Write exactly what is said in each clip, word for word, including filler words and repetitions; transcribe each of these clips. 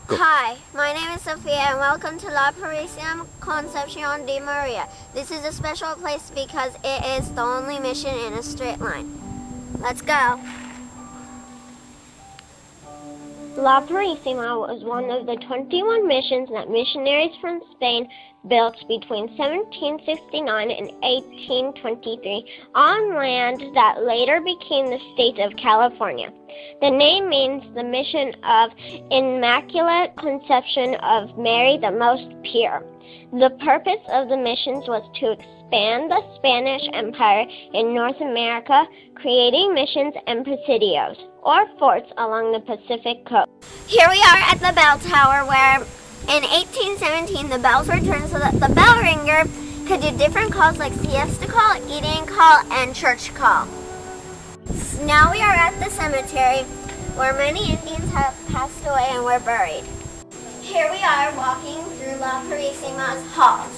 Go. Hi, my name is Sophia and welcome to La Purísima Concepción de María. This is a special place because it is the only mission in a straight line. Let's go. La Purísima was one of the twenty-one missions that missionaries from Spain built between seventeen sixty-nine and eighteen twenty-three on land that later became the state of California. The name means the mission of Immaculate Conception of Mary the Most Pure. The purpose of the missions was to expand the Spanish Empire in North America, creating missions and presidios, or forts along the Pacific coast. Here we are at the bell tower where in eighteen seventeen the bells were turned so that the bell ringer could do different calls like siesta call, eating call, and church call. Now we are at the cemetery where many Indians have passed away and were buried. Here we are walking through La Purísima's halls.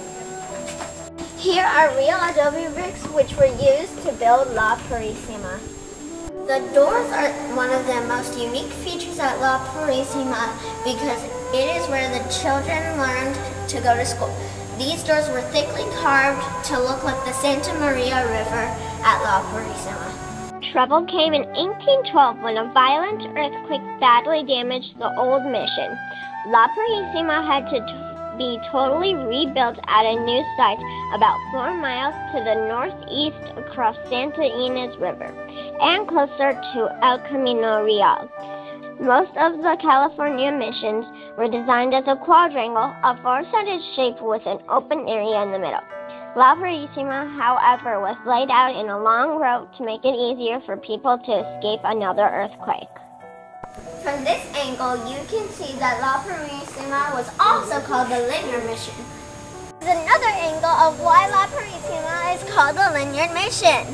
Here are real adobe bricks which were used to build La Purísima. The doors are one of the most unique features at La Purísima because it is where the children learned to go to school. These doors were thickly carved to look like the Santa Maria River at La Purísima. Trouble came in eighteen twelve when a violent earthquake badly damaged the old mission. La Purísima had to t- be totally rebuilt at a new site about four miles to the northeast across Santa Ynez River and closer to El Camino Real. Most of the California missions were designed as a quadrangle, a four-sided shape with an open area in the middle. La Purísima, however, was laid out in a long rope to make it easier for people to escape another earthquake. From this angle, you can see that La Purísima was also called the Linear Mission. There's another angle of why La Purísima is called the Linear Mission.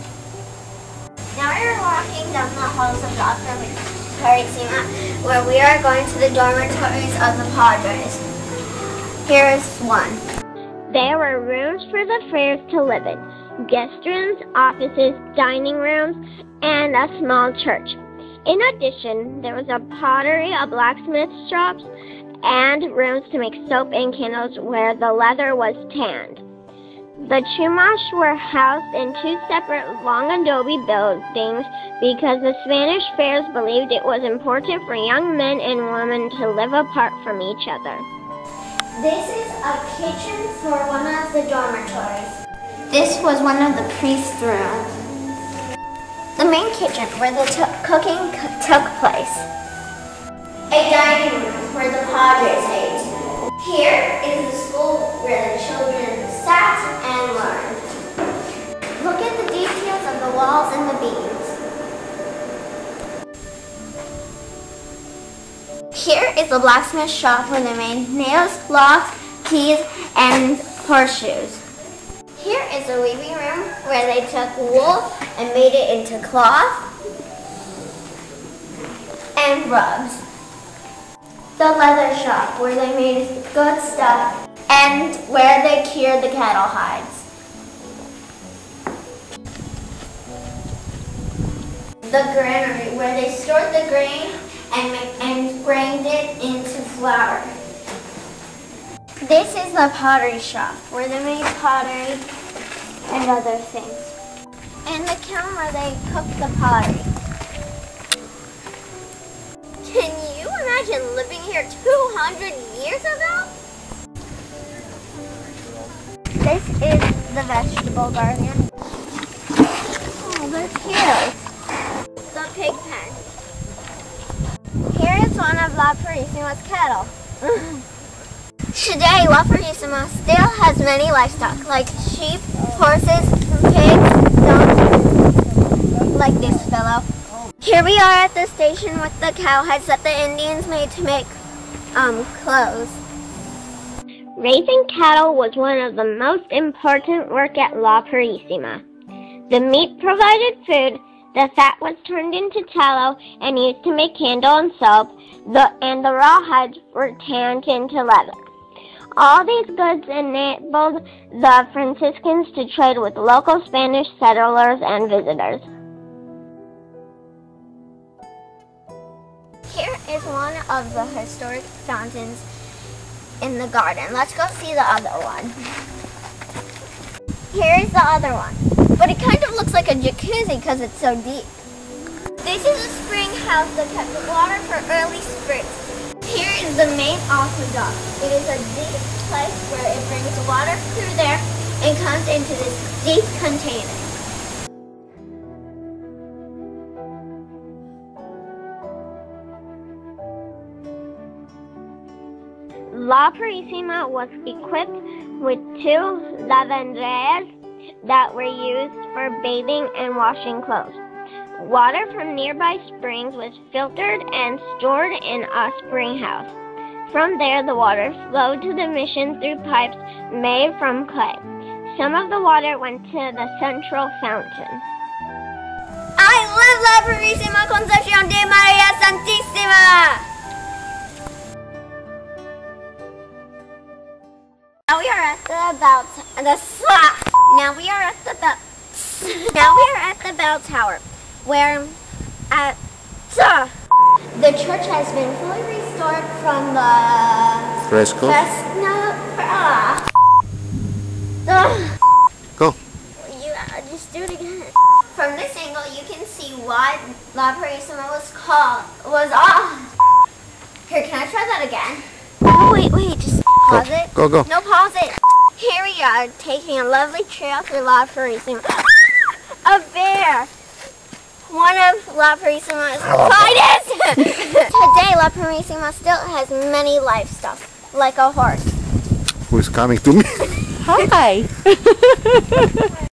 Now we're walking down the halls of La Purísima, where we are going to the dormitories of the Padres. Here is one. There were rooms for the friars to live in, guest rooms, offices, dining rooms, and a small church. In addition, there was a pottery, a blacksmith's shops, and rooms to make soap and candles where the leather was tanned. The Chumash were housed in two separate long adobe buildings because the Spanish friars believed it was important for young men and women to live apart from each other. This is a kitchen for one of the dormitories. This was one of the priest's rooms. The main kitchen where the t- cooking c- took place. A dining room where the Padres ate. Here is the school where the children sat and learned. Look at the details of the walls and the beams. Here is the blacksmith shop where they made nails, locks, keys, and horseshoes. Here is the weaving room where they took wool and made it into cloth and rugs. The leather shop where they made good stuff and where they cured the cattle hides. The granary where they stored the grain and, and grained it into flour. This is the pottery shop where they made pottery and other things. And the kiln where they cooked the pottery. Can you imagine living here two hundred years ago? This is the vegetable garden. Oh, that's cute. The pig pen. Here is one of La Purísima's cattle. Today, La Purísima still has many livestock, like sheep, horses, pigs, donkeys, like this fellow. Here we are at the station with the cowhides that the Indians made to make um, clothes. Raising cattle was one of the most important work at La Purísima. The meat provided food, the fat was turned into tallow and used to make candle and soap, the, and the rawhides were tanned into leather. All these goods enabled the Franciscans to trade with local Spanish settlers and visitors. Here is one of the historic fountains in the garden. Let's go see the other one. Here's the other one. But it kind of looks like a jacuzzi because it's so deep. This is a spring house that kept the water for early spurts. Here is the main aqueduct. It is a deep place where it brings water through there and comes into this deep container. La Purissima was equipped with two lavanderies that were used for bathing and washing clothes. Water from nearby springs was filtered and stored in a spring house. From there, the water flowed to the mission through pipes made from clay. Some of the water went to the central fountain. I love La Purissima Concepcion de Maria Santissima! Now we are at the bell t- the Now we are at the bell. Now we are at the bell tower, where at uh, the church has been fully restored from the fresco. No, uh, uh, Go. You uh, just do it again. From this angle, you can see why La Purissima was called was off. Here, can I try that again? Oh, wait, wait, just pause Go. it. Go, go. No, pause it. Here we are, taking a lovely trail through La Purissima. A bear! One of La Purissima's finest! Today, La Purissima still has many livestock, like a horse. Who is coming to me? Hi!